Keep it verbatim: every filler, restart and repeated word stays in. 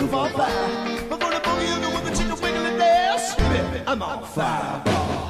roof on fire. We're gonna boogie you with the chicken wiggle and dance. Baby, I'm on fire.